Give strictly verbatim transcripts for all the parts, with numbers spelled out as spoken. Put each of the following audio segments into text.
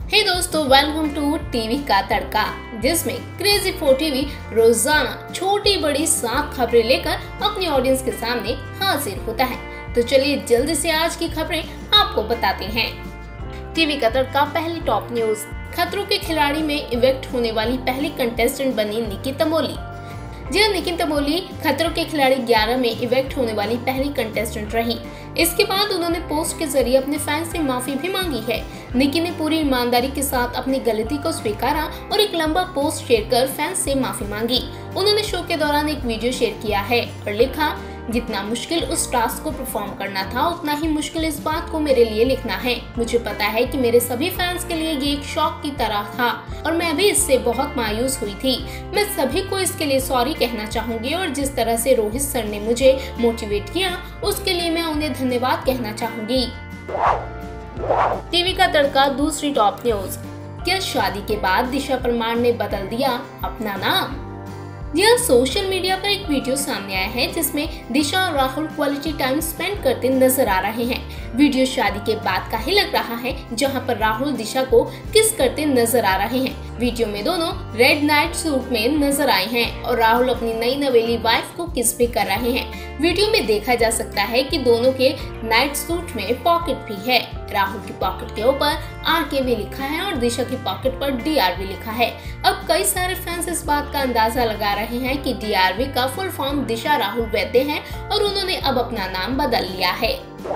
हे दोस्तों, welcome to TV का तड़का, जिसमें क्रेजी फॉर टीवी रोजाना छोटी बड़ी सात खबरें लेकर अपनी ऑडियंस के सामने हाजिर होता है। तो चलिए जल्दी से आज की खबरें आपको बताते हैं। टीवी का तड़का पहली टॉप न्यूज। खतरों के खिलाड़ी में इवेक्ट होने वाली पहली कंटेस्टेंट बनी निकी तंबोली। जी हाँ, निकी तंबोली खतरों के खिलाड़ी ग्यारह में इवेक्ट होने वाली पहली कंटेस्टेंट रही। इसके बाद उन्होंने पोस्ट के जरिए अपने फैंस से माफी भी मांगी है। निकी ने पूरी ईमानदारी के साथ अपनी गलती को स्वीकारा और एक लंबा पोस्ट शेयर कर फैंस से माफी मांगी। उन्होंने शो के दौरान एक वीडियो शेयर किया है और लिखा, जितना मुश्किल उस टास्क को परफॉर्म करना था, उतना ही मुश्किल इस बात को मेरे लिए लिखना है। मुझे पता है कि मेरे सभी फैंस के लिए ये एक शॉक की तरह था और मैं भी इससे बहुत मायूस हुई थी। मैं सभी को इसके लिए सॉरी कहना चाहूंगी और जिस तरह से रोहित सर ने मुझे मोटिवेट किया, उसके लिए मैं उन्हें धन्यवाद कहना चाहूंगी। टीवी का तड़का दूसरी टॉप न्यूज। क्या शादी के बाद दिशा परमार ने बदल दिया अपना नाम? यह सोशल मीडिया पर एक वीडियो सामने आया है जिसमें दिशा और राहुल क्वालिटी टाइम स्पेंड करते नजर आ रहे हैं। वीडियो शादी के बाद का ही लग रहा है, जहां पर राहुल दिशा को किस करते नजर आ रहे हैं। वीडियो में दोनों रेड नाइट सूट में नजर आए हैं और राहुल अपनी नई नवेली वाइफ को किस भी कर रहे हैं। वीडियो में देखा जा सकता है कि दोनों के नाइट सूट में पॉकेट भी है। राहुल की पॉकेट के ऊपर आर के भी लिखा है और दिशा की पॉकेट पर डी आर वी लिखा है। अब कई सारे फैंस इस बात का अंदाजा लगा रहे हैं कि डी आर वी का फुल फॉर्म दिशा राहुल वैद्य है और उन्होंने अब अपना नाम बदल लिया है।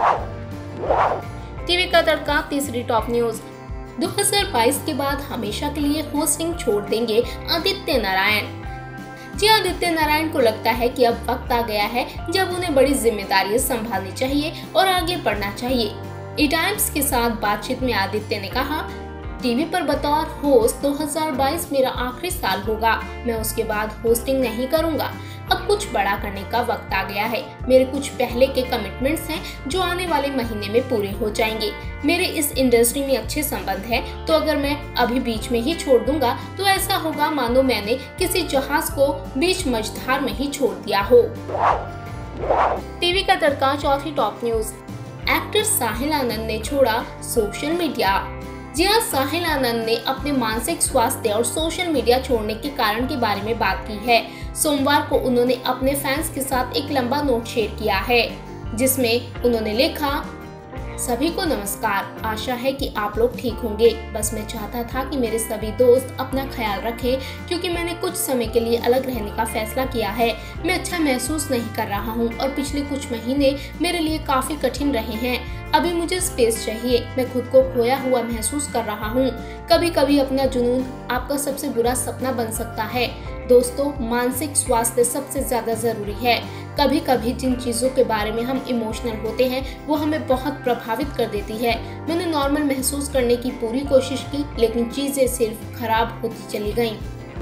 टीवी का तड़का तीसरी टॉप न्यूज। दो हज़ार बाईस के बाद हमेशा के लिए होस्टिंग छोड़ देंगे आदित्य नारायण। जी, आदित्य नारायण को लगता है कि अब वक्त आ गया है जब उन्हें बड़ी जिम्मेदारियां संभालनी चाहिए और आगे बढ़ना चाहिए। ई टाइम्स के साथ बातचीत में आदित्य ने कहा, टीवी पर बतौर होस्ट दो हज़ार बाईस मेरा आखिरी साल होगा। मैं उसके बाद होस्टिंग नहीं करूंगा। अब कुछ बड़ा करने का वक्त आ गया है। मेरे कुछ पहले के कमिटमेंट्स हैं जो आने वाले महीने में पूरे हो जाएंगे। मेरे इस इंडस्ट्री में अच्छे संबंध है, तो अगर मैं अभी बीच में ही छोड़ दूंगा तो ऐसा होगा मानो मैंने किसी जहाज को बीच मझधार में ही छोड़ दिया हो। टीवी का तड़का चौथी top news. Actor Sahil Anand ने छोड़ा सोशल मीडिया। जी हाँ, साहिल आनंद ने अपने मानसिक स्वास्थ्य और सोशल मीडिया छोड़ने के कारण के बारे में बात की है। सोमवार को उन्होंने अपने फैंस के साथ एक लंबा नोट शेयर किया है जिसमें उन्होंने लिखा, सभी को नमस्कार। आशा है कि आप लोग ठीक होंगे। बस मैं चाहता था कि मेरे सभी दोस्त अपना ख्याल रखें क्योंकि मैंने कुछ समय के लिए अलग रहने का फैसला किया है। मैं अच्छा महसूस नहीं कर रहा हूं और पिछले कुछ महीने मेरे लिए काफी कठिन रहे हैं। अभी मुझे स्पेस चाहिए। मैं खुद को खोया हुआ महसूस कर रहा हूं। कभी कभी अपना जुनून आपका सबसे बुरा सपना बन सकता है। दोस्तों, मानसिक स्वास्थ्य सबसे ज्यादा जरूरी है। कभी कभी जिन चीजों के बारे में हम इमोशनल होते हैं वो हमें बहुत प्रभावित कर देती है। मैंने नॉर्मल महसूस करने की पूरी कोशिश की, लेकिन चीजें सिर्फ खराब होती चली गईं।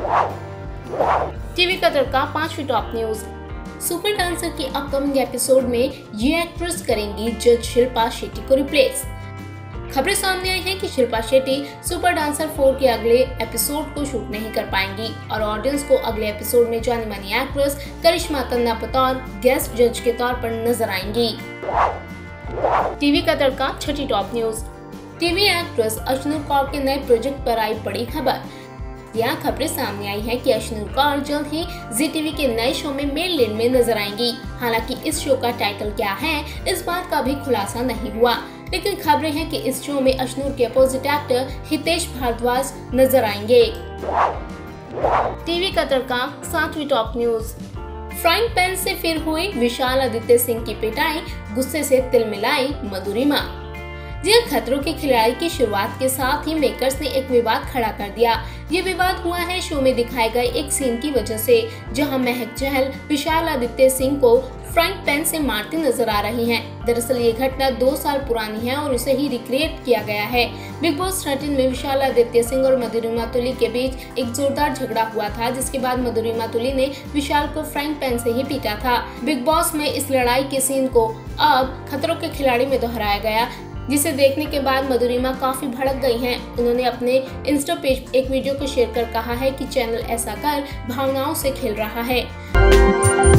टीवी का तड़का पांचवी टॉप न्यूज। सुपर डांसर के अपकमिंग एपिसोड में ये एक्ट्रेस करेंगी जज शिल्पा शेट्टी को रिप्लेस। खबरें सामने आई हैं कि Shilpa Shetty Super Dancer four के अगले एपिसोड को शूट नहीं कर पाएंगी और ऑडियंस को अगले एपिसोड में जानी मानी एक्ट्रेस करिश्मा तन्ना बतौर गेस्ट जज के तौर पर नजर आएंगी। टीवी का तड़का छठी top news. TV actress Ashnoor Kaur के नए प्रोजेक्ट पर आई बड़ी खबर। यहाँ खबरें सामने आई हैं कि अश्नूर कौर जल्द ही जी टीवी के नए शो में मेन लीड में नजर आएंगी। हालांकि इस शो का टाइटल क्या है, इस बात का भी खुलासा नहीं हुआ, लेकिन खबरें हैं कि इस शो में अश्नूर के अपोजिट एक्टर हितेश भारद्वाज नजर आएंगे। टीवी का तड़का सातवीं टॉप न्यूज। फ्राइंग पैन से फिर हुई विशाल आदित्य सिंह की पिटाई, गुस्से से तिलमिलाई मधुरिमा। जी, खतरों के खिलाड़ी की शुरुआत के साथ ही मेकर्स ने एक विवाद खड़ा कर दिया। ये विवाद हुआ है शो में दिखाए गए एक सीन की वजह से, जहां महक चहल विशाल आदित्य सिंह को फ्राइंग पैन से मारती नजर आ रही हैं। दरअसल ये घटना दो साल पुरानी है और उसे ही रिक्रिएट किया गया है। बिग बॉस थर्टीन में विशाल आदित्य सिंह और मधुरिमा तुली के बीच एक जोरदार झगड़ा हुआ था, जिसके बाद मधुरिमा तुली ने विशाल को फ्राइंग पैन से ही पीटा था। बिग बॉस में इस लड़ाई के सीन को अब खतरों के खिलाड़ी में दोहराया गया, जिसे देखने के बाद मधुरिमा काफी भड़क गई हैं। उन्होंने अपने इंस्टा पेज एक वीडियो को शेयर कर कहा है कि चैनल ऐसा कर भावनाओं से खेल रहा है।